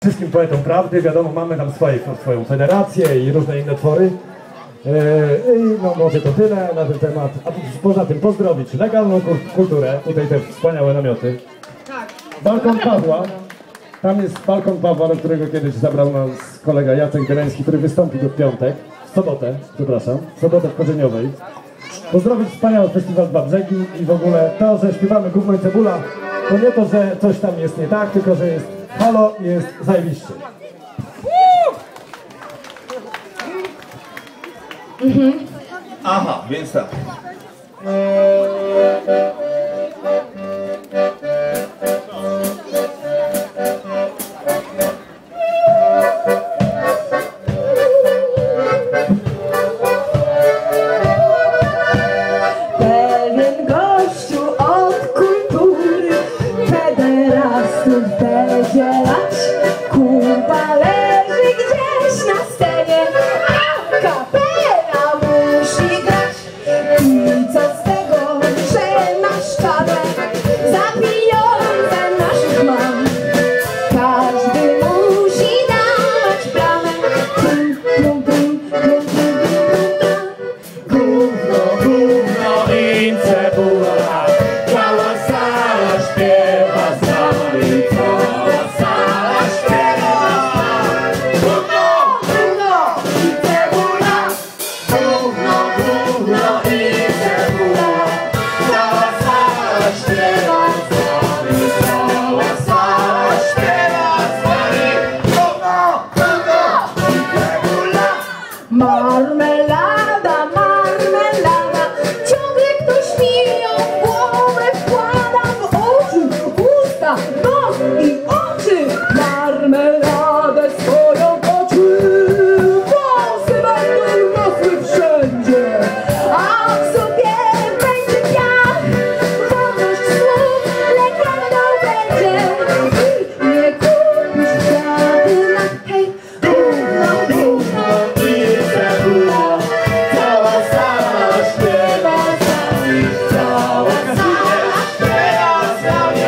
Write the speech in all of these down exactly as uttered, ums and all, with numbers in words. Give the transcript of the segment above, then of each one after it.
Wszystkim poetom prawdy, wiadomo, mamy tam swoje, swoją federację i różne inne twory. Yy, I no może to tyle na ten temat. A poza tym pozdrowić legalną kulturę, tutaj te wspaniałe namioty. Balkon Pawła. Tam jest balkon Pawła, do którego kiedyś zabrał nas kolega Jacek Bieleński, który wystąpi do piątek, w sobotę, przepraszam, w sobotę w Korzeniowej. Pozdrowić wspaniały festiwal Dwa Brzegi i w ogóle to, że śpiewamy Gówno i Cebula, to nie to, że coś tam jest nie tak, tylko że jest halo i jest zajebiście. Mhm. Aha, więc tak. Pewien gościu od kultury pederastów będzie lać. Kuba leży gdzieś na scenie, a kapela musi grać. I co z tego, że masz tabę za pieniądze naszych mam? Każdy musi dawać bramę. Pum, pum, pum, pum, pum, pum, Gówno i cebula, cała sala śpiewa z nami, cała sala śpiewa. Gówno, gówno i cebula, gówno, gówno i cebula, cała sala śpiewa z nami, cała sala śpiewa z nami. Gówno, gówno i cebula. Marmelada, marmelada, ciągle ktoś mi ją w głowę wkłada. W oczy, usta, nos i oczy. Marmeladę swoją oczy. Włosy będą rosły wszędzie, a w sobie będzie piach. Wolność słów legalną będzie. I nie kupisz kwiaty na hej. Gówno, gówno. I cebula, cała sala śpiewa z nami, cała sala śpiewa z nami.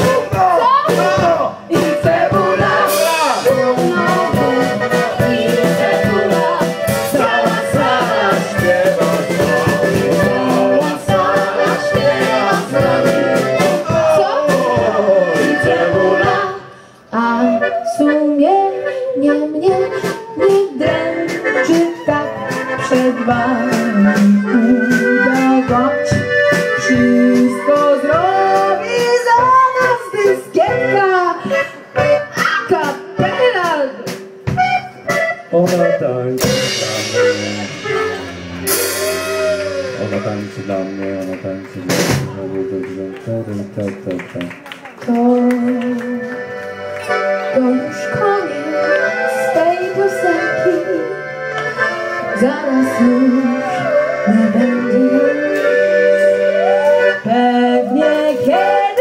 Gówno, I cebula, gówno, gówno, i cebula, cała sala śpiewa z nami, cała sala śpiewa z nami. Gówno, i cebula. a sumienie mnie nie dręczy tak przed wami udawać. Wszystko zrobi za nas dyskietka, a kapela. Ona tańczy dla mnie. Ona tańczy dla mnie, ona tańczy dla mnie. Ta, ta, ta, ta. To, to już koniec tej piosenki. Zaraz już nie będzie już. Pewnie kiedy